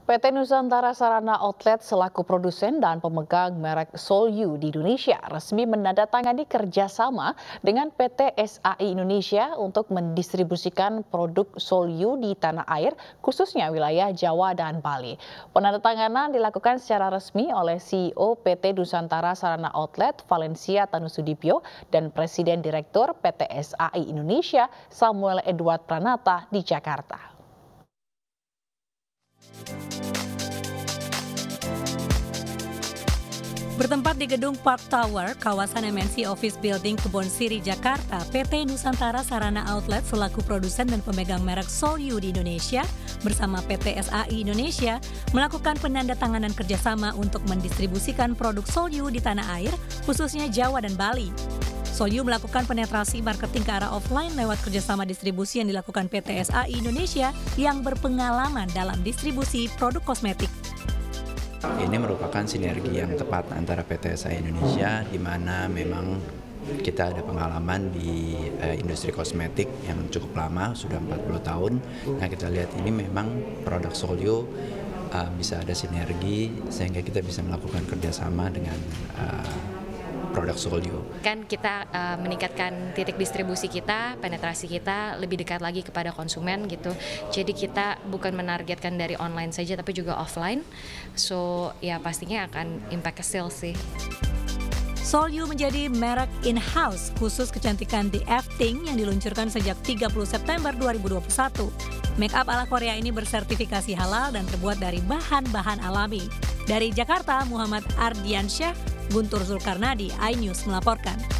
PT Nusantara Sarana Outlet selaku produsen dan pemegang merek Solyu di Indonesia resmi menandatangani kerjasama dengan PT SAI Indonesia untuk mendistribusikan produk Solyu di tanah air, khususnya wilayah Jawa dan Bali. Penandatanganan dilakukan secara resmi oleh CEO PT Nusantara Sarana Outlet Valencia Tanusudibyo dan Presiden Direktur PT SAI Indonesia Samuel Edward Pranata di Jakarta. Bertempat di gedung Park Tower, kawasan MNC Office Building Kebon Siri, Jakarta, PT Nusantara Sarana Outlet selaku produsen dan pemegang merek Solyu di Indonesia bersama PT SAI Indonesia melakukan penandatanganan kerjasama untuk mendistribusikan produk Solyu di tanah air, khususnya Jawa dan Bali. Solyu melakukan penetrasi marketing ke arah offline lewat kerjasama distribusi yang dilakukan PT SAI Indonesia yang berpengalaman dalam distribusi produk kosmetik. Ini merupakan sinergi yang tepat antara PT SAI Indonesia, di mana memang kita ada pengalaman di industri kosmetik yang cukup lama, sudah 40 tahun. Nah, kita lihat ini memang produk Solyu bisa ada sinergi sehingga kita bisa melakukan kerjasama dengan produk Solyu. Kan kita meningkatkan titik distribusi kita, penetrasi kita lebih dekat lagi kepada konsumen gitu. Jadi kita bukan menargetkan dari online saja tapi juga offline. So ya pastinya akan impact ke sales sih. Solyu menjadi merek in-house khusus kecantikan The Efting yang diluncurkan sejak 30 September 2021. Make up ala Korea ini bersertifikasi halal dan terbuat dari bahan-bahan alami. Dari Jakarta, Muhammad Ardiansyah, Guntur Zulkarnadi, iNews melaporkan.